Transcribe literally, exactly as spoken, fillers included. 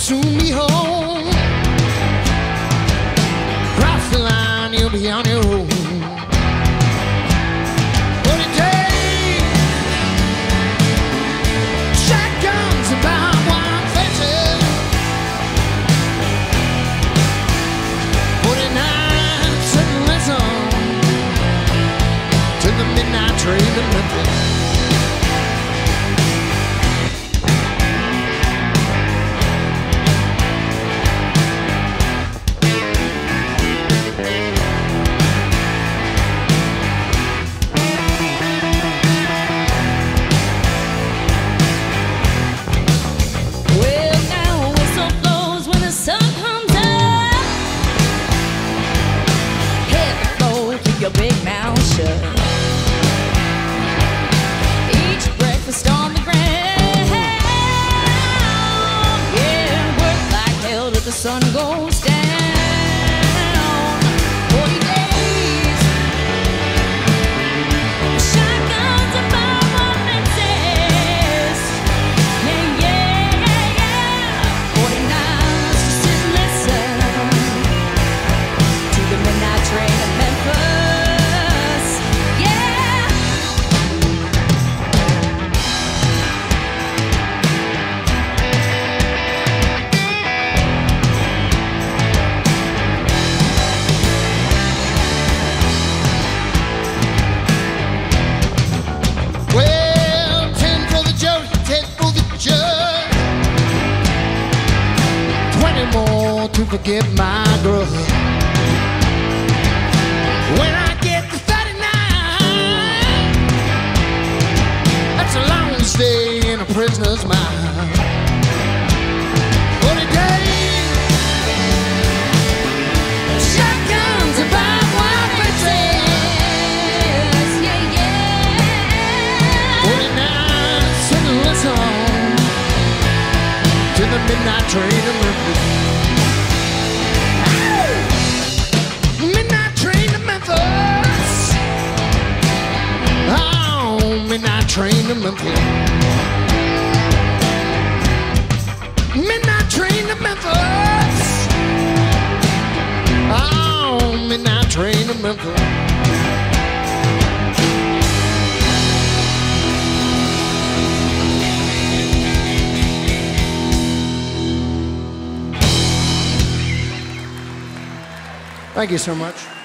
soon be home. Cross the line, you'll be on your own. forty days, shotguns and barbed wire fences. forty-nine sitting listen to the midnight train to Memphis. Your big mouth shut. Each breakfast on the ground. Yeah, work like hell till the sun goes down. Forty days, shotguns and barbed fences. Yeah, yeah, yeah, yeah. Forty nights to sit and listen to the midnight train to Memphis. To forget my grudge. When I get to thirty-nine, that's a long stay in a prisoner's mind. forty days, shotguns and barbed wire fences. Yeah, yeah. forty-nine sitting listen to the midnight train to Memphis. Midnight train to Memphis. Midnight train to Memphis. Oh, midnight train to Memphis. Thank you so much.